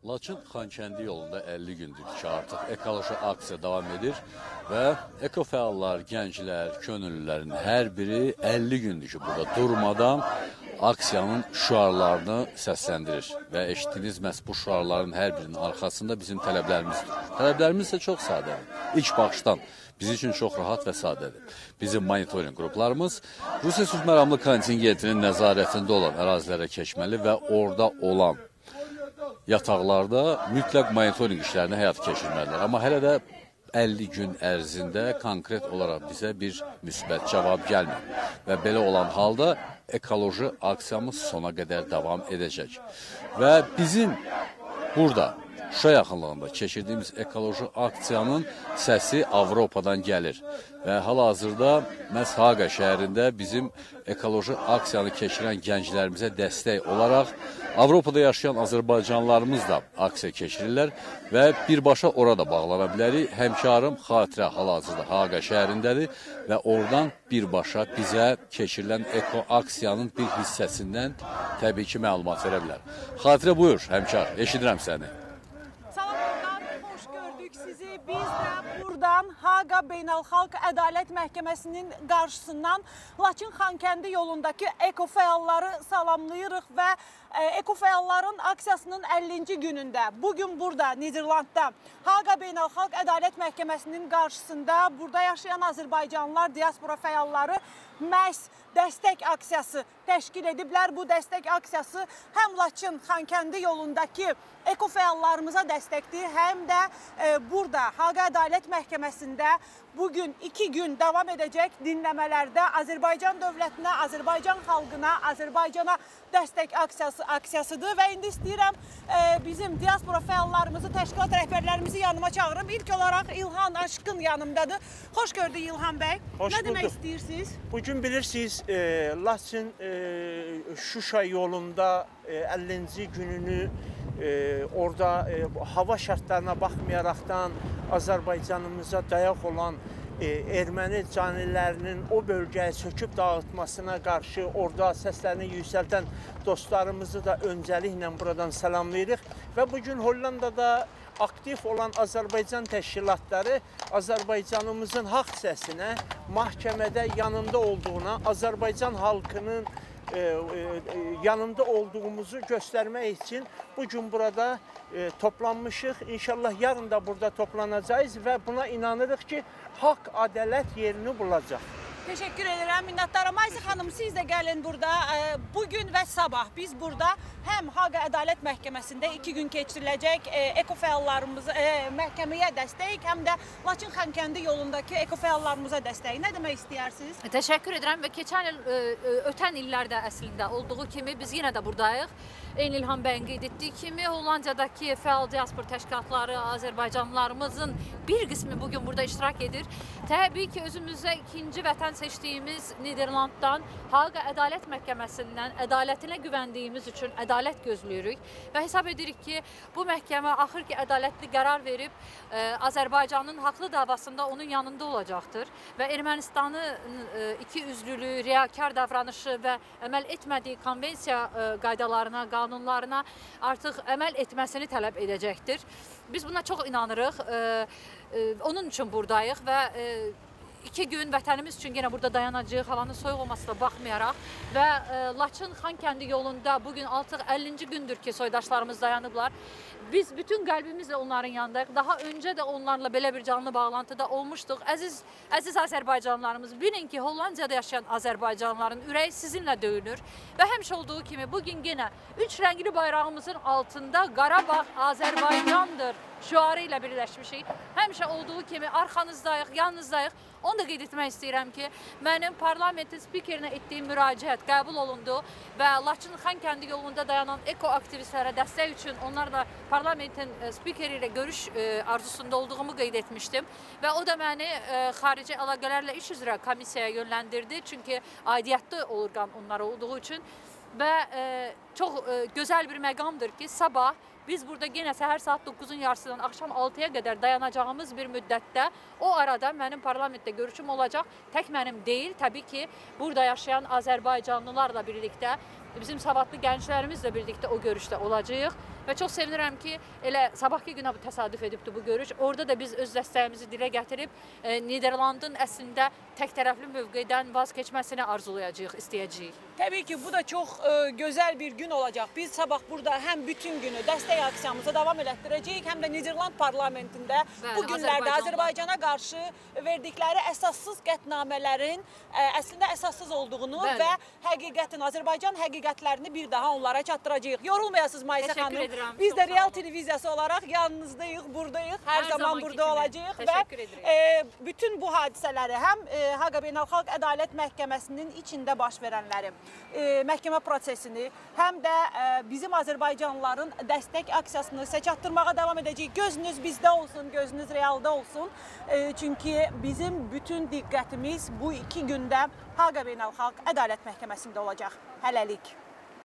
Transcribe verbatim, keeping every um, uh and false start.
Laçın-Xankəndi yolunda əlli gündür ki, artıq ekoloji aksiya davam edir və ekofəallar, gənclər, könüllülərin hər biri əlli gündür ki, burada durmadan aksiyanın şüarlarını səsləndirir və eşitdiyiniz məhz bu şüarların hər birinin arxasında bizim tələblərimizdir. Tələblərimiz isə çox sadədir. İlk baxışdan bizim üçün çox rahat və sadədir. Bizim monitoring qruplarımız Rusiya sülh məramlı kontingentinin nəzarətində olan ərazilərə keçməli və orada olan yataqlarda mütləq monitoring işlərini həyata keçirməlidir. Amma hələ də əlli gün ərzində konkret olaraq bizə bir müsbət cavab gəlmir. Və belə olan halda ekoloji aksiyamız sona qədər davam edəcək. Və bizim burada Şuşa yaxınlığında keçirdiyimiz ekoloji aksiyanın səsi Avropadan gəlir. Və hal-hazırda məhz Haqa şəhərində bizim ekoloji aksiyanı keçirən gənclərimizə dəstək olaraq Avropada yaşayan Azərbaycanlılarımız da aksiya keçirirlər və birbaşa orada bağlana bilərik. Həmkarım Xatirə hal-hazırda Haqa şəhərindədir və oradan birbaşa bizə keçirilən eko aksiyanın bir hissəsindən təbii ki, məlumat verə bilər. Xatirə buyur, həmkar, eşidirəm səni. Biz də buradan Haqa Beynəlxalq Ədalət Məhkəməsinin qarşısından Laçın-Xankəndi yolundakı ekofəalları salamlayırıq və ekofəalların aksiyasının əllinci günündə bugün burada Niderlandda Haqa Beynəlxalq Ədalət Məhkəməsinin qarşısında burada yaşayan Azərbaycanlılar, diaspora fəalları məhz dəstək aksiyası təşkil ediblər. Bu dəstək aksiyası həm Laçın-Xankəndi yolundakı ekofəallarımıza dəstəkdir, həm də e, burada Haqa Ədalət Məhkəməsində bugün iki gün davam edəcək dinləmələrdə Azərbaycan dövlətinə, Azərbaycan xalqına, Azərbaycana dəstək aksiyası, aksiyasıdır və indi istəyirəm e, bizim diaspora fəallarımızı, təşkilat rəhbərlərimizi yanıma çağırım. İlk olaraq İlhan Aşkın yanımdadır. Xoş gördük İlhan bəy. Hoş Nə bulduk. demək istəyirsiniz? Bugün bilirsiniz e, Laçın e, Şuşa yolunda e, əllinci gününü e, orada e, hava şərtlərinə baxmayaraqdan Azərbaycanımıza dayaq olan e, erməni canilərinin o bölgəyə çöküb dağıtmasına qarşı orada səslərini yüksəldən dostlarımızı da öncəliklə buradan salamlayırıq və bugün Hollandada aktif olan Azərbaycan təşkilatları Azərbaycanımızın haqq səsinə, məhkəmədə yanında olduğuna, Azərbaycan halkının e, e, yanında olduğumuzu göstərmək üçün bugün burada e, toplanmışıq. İnşallah yarın da burada toplanacağız və buna inanırıq ki, haqq, ədalət yerini bulacaq. Teşekkür ederim, minnətdaram. Ayşə xanım, siz də gəlin burada. Bugün və sabah biz burada həm Haqa Ədalət Məhkəməsində iki gün keçiriləcək ekofəallarımızı məhkəməyə dəstək, həm də Laçın-Xankəndi yolundakı ekofəallarımıza dəstək. Nə demək istəyirsiniz? Təşəkkür edirəm və keçən il, ötən illərdə əslində olduğu kimi biz yenə də buradayıq. Eyni İlhan bəyin qeyd etdiyi kimi Hollandiyadakı fəal diaspor təşkilatları, Azərbaycanlılarımızın bir qismi bugün burada iştirak edir. Təbii ki, özümüzə ikinci vətən seçdiyimiz Niderlanddan, Haqa Ədalət Məhkəməsindən ədalətinə güvəndiyimiz üçün ədalət gözləyirik və hesab edirik ki, bu məhkəmə axır ki, ədalətli qərar verib e, Azərbaycanın haqlı davasında onun yanında olacaqdır və Ermənistanın e, iki üzlülüyü, riyakar davranışı və əməl etmədiyi konvensiya e, qaydalarına, qanunlarına artıq əməl etməsini tələb edəcəkdir. Biz buna çox inanırıq, e, e, onun üçün buradayıq və e, İki gün vətənimiz üçün yenə burada dayanacağıq, havanın soyuq olmasına baxmayaraq və e, Laçın-Xankəndi yolunda bugün artıq əllinci gündür ki, soydaşlarımız dayanıblar. Biz bütün qəlbimizlə onların yanındayıq. Daha öncə də onlarla belə bir canlı bağlantıda olmuşduq. Əziz, əziz Azərbaycanlılarımız, bilin ki, Hollandiyada yaşayan Azərbaycanlıların ürəyi sizinlə döyünür və həmişə olduğu kimi bugün yenə üç rəngli bayrağımızın altında Qarabağ Azərbaycandır şüarı ilə birləşmişik. Həmişə olduğu kimi arxanızdayıq, yanınızdayıq. Onu da qeyd etmək istəyirəm ki, mənim parlamentin spikerinə etdiyim müraciət qəbul olundu və Laçın-Xankəndi yolunda dayanan ekoaktivistlərə dəstək üçün onlarla parlamentin spikeri ilə görüş arzusunda olduğumu qeyd etmişdim və o da məni xarici əlaqələrlə iş üzrə komissiyaya yönləndirdi, çünki aidiyyətli orqan onlar olduğu üçün və çox gözəl bir məqamdır ki, sabah biz burada yenə səhər saat doqquzun yarısından axşam altıya qədər dayanacağımız bir müddətdə o arada mənim parlamentdə görüşüm olacaq. Tək mənim deyil, təbii ki, burada yaşayan Azərbaycanlılarla birlikdə bizim savadlı gənclərimizlə birlikdə o görüşdə olacağıq və çox sevinirəm ki, elə sabahki günə bu təsadüf edibdi bu görüş. Orada da biz öz dəstəyimizi dilə gətirib e, Niderlandın əslində tək tərəfli mövqedən vaz keçməsini arzulayacağıq, istəyəcəyik. Təbii ki, bu da çox e, gözəl bir gün olacaq. Biz sabah burada həm bütün günü dəstək aksiyamıza davam elətdirəcəyik, həm də Niderland parlamentində Bəli, bu günlərdə Azərbaycanla- Azərbaycana qarşı verdikləri əsassız qətnamələrin ə, əslində əsassız olduğunu Bəli. və həqiqətin, Azərbaycan həqiqətlərini bir daha onlara çatdıracağıq. Yorulmayasınız Maysə Təşəkkür xanım. edirəm, Biz çox də sağ Real olun. televiziyası olaraq yanınızdayıq, buradayıq. Hər, Hər zaman zamanki burada kimi. olacağıq və Təşəkkür edirik. e, bütün bu hadisələri həm e, Haqa Beynəlxalq Ədalət Məhkəməsinin içində baş verənləri, e, məhkəmə prosesini, həm də e, bizim Azərbaycanlıların dəstək aksiyasını sizə çatdırmağa davam edəcəyik. Gözünüz bizdə olsun, gözünüz realda olsun. E, çünki bizim bütün diqqətimiz bu iki gündə Haqa Beynəlxalq Ədalət Məhkəməsində olacaq. Hələlik.